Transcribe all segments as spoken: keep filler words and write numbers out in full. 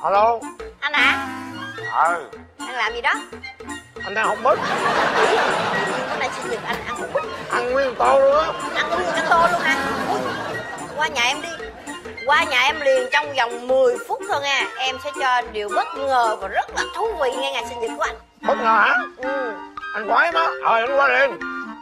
Alo. Anh à? Ờ. Anh làm gì đó? Anh đang học bít. Bữa nay sinh nhật anh ăn hột bít. Ăn nguyên tô luôn á. Ăn nguyên cả tô luôn hả? Ui, qua nhà em đi. Qua nhà em liền trong vòng mười phút thôi nha. Em sẽ cho anh điều bất ngờ và rất là thú vị ngay ngày sinh nhật của anh. Bất ngờ hả? Ừ. Anh khoái má. Ờ anh qua liền.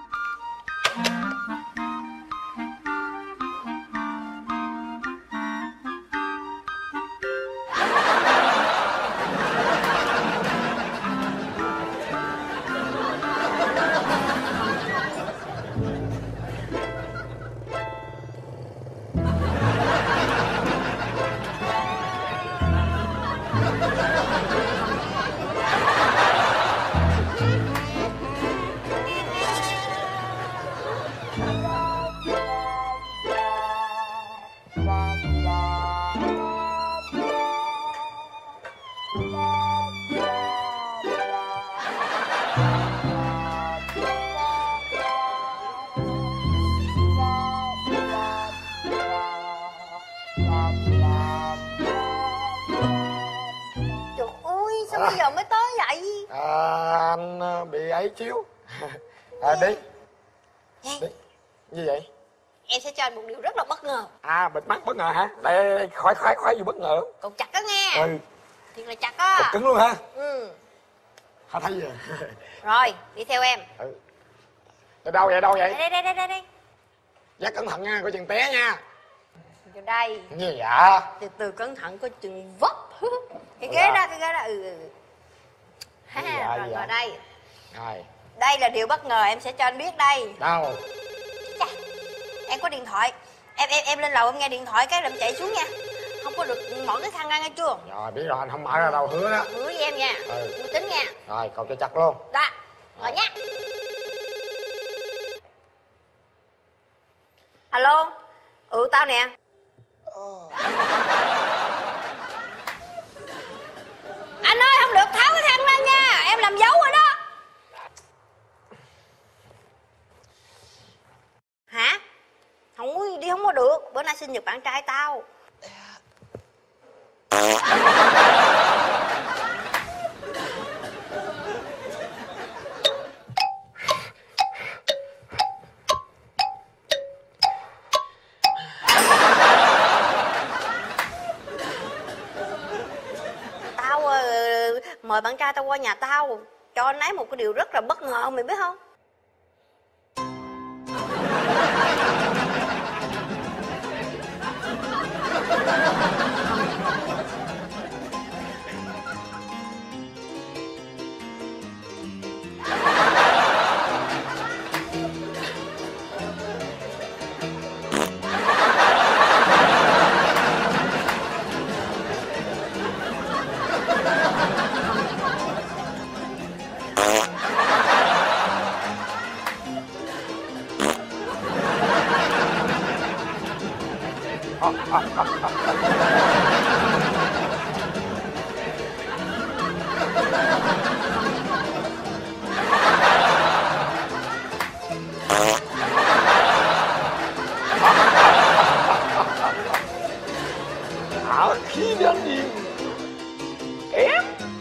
Sao bây giờ mới tới vậy? À, anh bị ấy xíu. À đi. Đi. Như vậy? Em sẽ cho anh một điều rất là bất ngờ. À bịt mắt bất ngờ hả? Đây, đây khoái khoái khoái gì bất ngờ. Cột chặt đó nghe. Ừ. Thiệt là chặt á. Cột cứng luôn hả? Ừ. Hả thấy gì? Rồi, đi theo em. Ừ. Ở đâu vậy, đâu vậy? Đây, đây, đây, đây, đây. Dắt cẩn thận nha, coi chừng té nha. Vô đây. Như vậy? Từ từ cẩn thận, coi chừng vấp. Cái ghế đó, cái ghế đó. Ừ, ừ. Ha, dạ, rồi dạ. ngồi đây. Rồi. Đây là điều bất ngờ em sẽ cho anh biết đây. Đâu? Chà, em có điện thoại. Em em em lên lầu em nghe điện thoại cái là em chạy xuống nha. Không có được mở cái khăn ra nghe chưa? Rồi biết rồi, anh không mở ra đâu, hứa đó. Hứa với em nha. Ừ. Tôi tính nha. Rồi, cột cho chặt luôn. Đó, rồi nha. Alo. Ừ, tao nè. Anh ơi, không được tháo cái khăn ra nha. Em làm dấu rồi đó. Hả? Không có đi, không có được. Bữa nay sinh nhật bạn trai tao. Tao uh, mời bạn trai tao qua nhà tao, cho anh ấy một cái điều rất là bất ngờ, mày biết không? Hả? Khí đến gì? Em?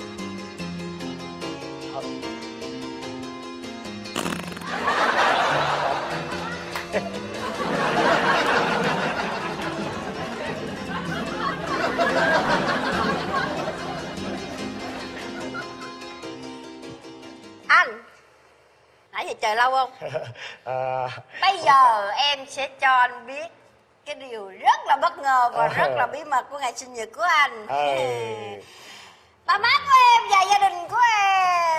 Anh, nãy giờ chờ lâu không? À... Bây giờ em sẽ cho anh biết cái điều rất là bất ngờ và rất là bí mật của ngày sinh nhật của anh. Ừ. Ba má của em và gia đình của em.